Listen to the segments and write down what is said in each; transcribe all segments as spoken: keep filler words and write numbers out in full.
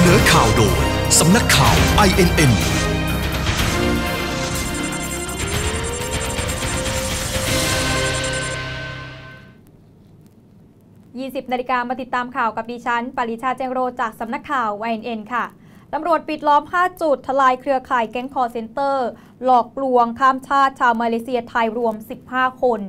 นอข่าวโดยสำนักข่าว ไอ เอ็น เอ็นยี่สิบนาฬิกามาติดตามข่าวกับดิฉันปริชาแจ้งโรจน์จากสำนักข่าว ไอ เอ็น เอ็น ค่ะตำรวจปิดล้อมห้าจุดทลายเครือข่ายแก๊งคอลเซ็นเตอร์หลอกลวงข้ามชาติชาวมาเลเซียไทยรวมสิบห้าคน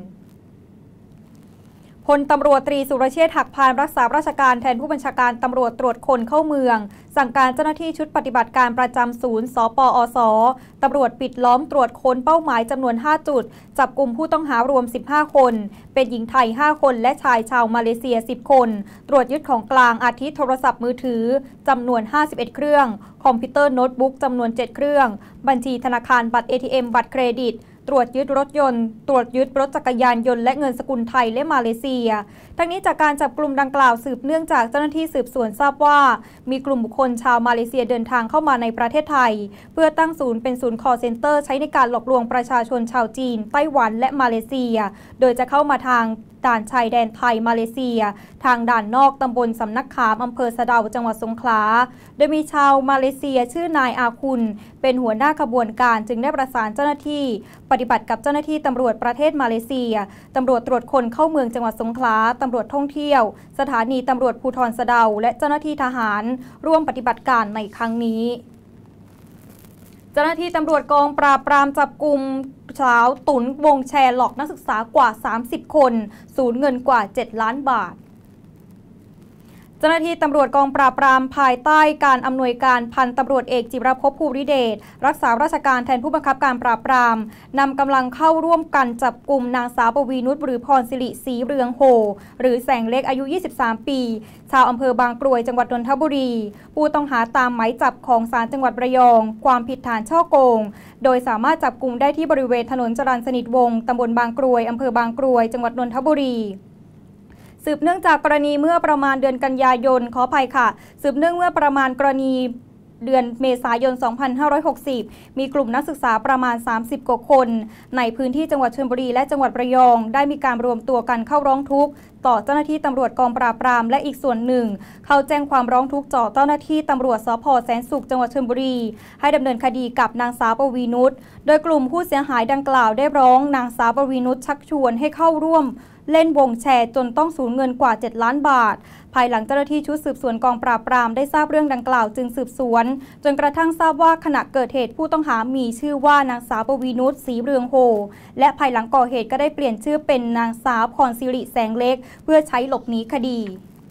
พลตำรวจตรีสุรเชษฐ์หักพานรักษาราชการแทนผู้บัญชาการตำรวจตรวจคนเข้าเมืองสั่งการเจ้าหน้าที่ชุดปฏิบัติการประจำศูนย์สปอสตำรวจปิดล้อมตรวจค้นเป้าหมายจำนวนห้าจุดจับกลุ่มผู้ต้องหารวมสิบห้าคนเป็นหญิงไทยห้าคนและชายชาวมาเลเซียสิบคนตรวจยึดของกลางอาทิโทรศัพท์มือถือจำนวนห้าสิบเอ็ดเครื่องคอมพิวเตอร์โน้ตบุ๊กจำนวนเจ็ดเครื่องบัญชีธนาคารบัตร เอ ที เอ็ม บัตรเครดิตตรวจยึดรถยนต์ตรวจยึดรถจักรยานยนต์และเงินสกุลไทยและมาเลเซียทั้งนี้จากการจับกลุ่มดังกล่าวสืบเนื่องจากเจ้าหน้าที่สืบสวนทราบว่ามีกลุ่มบุคคลชาวมาเลเซียเดินทางเข้ามาในประเทศไทยเพื่อตั้งศูนย์เป็นศูนย์คอลเซ็นเตอร์ใช้ในการหลอกลวงประชาชนชาวจีนไต้หวันและมาเลเซียโดยจะเข้ามาทางด่านชายแดนไทยมาเลเซียทางด่านนอกตำบลสำนักขามอำเภอสะเดาจังหวัดสงขลาโดยมีชาวมาเลเซียชื่อนายอาคุณเป็นหัวหน้าขบวนการจึงได้ประสานเจ้าหน้าที่ปฏิบัติกับเจ้าหน้าที่ตำรวจประเทศมาเลเซียตำรวจตรวจคนเข้าเมืองจังหวัดสงขลาตำรวจท่องเที่ยวสถานีตำรวจภูธรสะเดาและเจ้าหน้าที่ทหารร่วมปฏิบัติการในครั้งนี้เจ้าหน้าที่ตำรวจกองปราบปรามจับกุมสาวตุนวงแชร์หลอกนักศึกษากว่าสามสิบคนสูญเงินกว่าเจ็ดล้านบาทเจ้าหน้าที่ตำรวจกองปราบปรามภายใต้การอำนวยการพันตำรวจเอกจิรภพภูริเดชรักษาราชการแทนผู้บังคับการปราบปรามนำกำลังเข้าร่วมกันจับกลุ่มนางสาวปวีนุชหรือพรศิริศรีเรืองโหหรือแสงเล็กอายุยี่สิบสามปีชาวอำเภอบางกรวยจังหวัดนนทบุรีผู้ต้องหาตามหมายจับของศาลจังหวัดระยองความผิดฐานฉ้อโกงโดยสามารถจับกลุ่มได้ที่บริเวณถนนจรัญสนิทวงศ์ตำบลบางกรวยอำเภอบางกรวยจังหวัดนนทบุรีสืบเนื่องจากกรณีเมื่อประมาณเดือนกันยายนขออภัยค่ะสืบเนื่องเมื่อประมาณกรณีเดือนเมษายน สองพันห้าร้อยหกสิบ มีกลุ่มนักศึกษาประมาณ สามสิบ กว่าคนในพื้นที่จังหวัดชลบุรีและจังหวัดระยองได้มีการรวมตัวกันเข้าร้องทุกข์ต่อเจ้าหน้าที่ตำรวจกองปราบปรามและอีกส่วนหนึ่งเข้าแจ้งความร้องทุกข์ต่อเจ้าหน้าที่ตำรวจสภ.แสนสุขจังหวัดชลบุรีให้ดำเนินคดีกับนางสาวปวีนุชโดยกลุ่มผู้เสียหายดังกล่าวได้ร้องนางสาวปวีนุชชักชวนให้เข้าร่วมเล่นวงแชร์จนต้องสูญเงินกว่าเจ็ดล้านบาทภายหลังเจ้าหน้าที่ชุดสืบสวนกองปราบปรามได้ทราบเรื่องดังกล่าวจึงสืบสวนจนกระทั่งทราบว่าขณะเกิดเหตุผู้ต้องหามีชื่อว่านางสาวปวีนุชศรีเรืองโหและภายหลังก่อเหตุก็ได้เปลี่ยนชื่อเป็นนางสาวพรศิริแสงเล็กเพื่อใช้หลบหนีคดี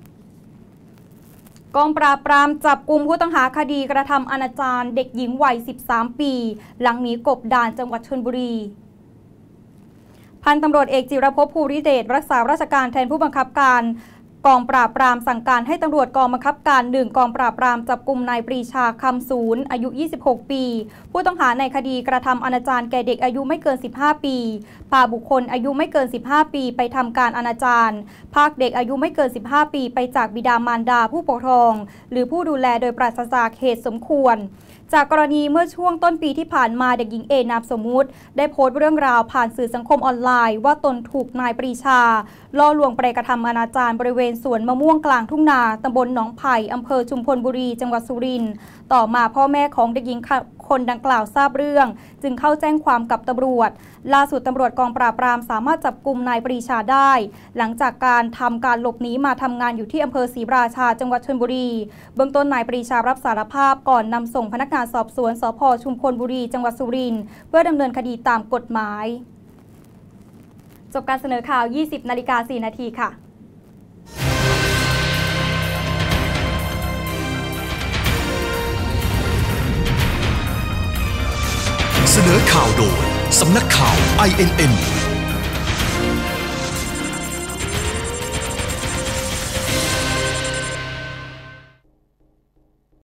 กองปราบปรามจับกุมผู้ต้องหาคดีกระทำอนาจารเด็กหญิงวัยสิบสามปีหลังหนีกบดานจังหวัดชลบุรีพันตำรวจเอกจิรภพภูริเดชรักษาราชการแทนผู้บังคับการกองปราบปรามสั่งการให้ตำรวจกองบังคับการหนึ่งกองปราบปรามจับกุมนายปรีชาคำศูนย์อายุยี่สิบหกปีผู้ต้องหาในคดีกระทำอนาจารแก่เด็กอายุไม่เกินสิบห้าปีพาบุคคลอายุไม่เกินสิบห้าปีไปทำการอนาจารพรากเด็กอายุไม่เกินสิบห้าปีไปจากบิดามารดาผู้ปกครองหรือผู้ดูแลโดยปราศจากเหตุสมควรจากกรณีเมื่อช่วงต้นปีที่ผ่านมาเด็กหญิงเอนามสมมุติได้โพสต์เรื่องราวผ่านสื่อสังคมออนไลน์ว่าตนถูกนายปรีชาล่อลวงไปกระทำอนาจารบริเวณสวนมะม่วงกลางทุ่งนาตำบลหนองไผ่อำเภอชุมพลบุรีจังหวัดสุรินทร์ต่อมาพ่อแม่ของเด็กหญิงคนดังกล่าวทราบเรื่องจึงเข้าแจ้งความกับตำรวจล่าสุดตำรวจกองปราบปรามสามารถจับกุมนายปรีชาได้หลังจากการทำการหลบหนีมาทำงานอยู่ที่อำเภอศรีราชาจังหวัดชลบุรีเบื้องต้นนายปรีชารับสารภาพก่อนนำส่งพนักงานสอบสวนสภ.ชุมพลบุรีจังหวัดสุรินทร์เพื่อดำเนินคดีตามกฎหมายจบการเสนอข่าว ยี่สิบนาฬิกาสี่ นาทีค่ะเสนอข่าวโดยสำนักข่าว ไอ เอ็น เอ็น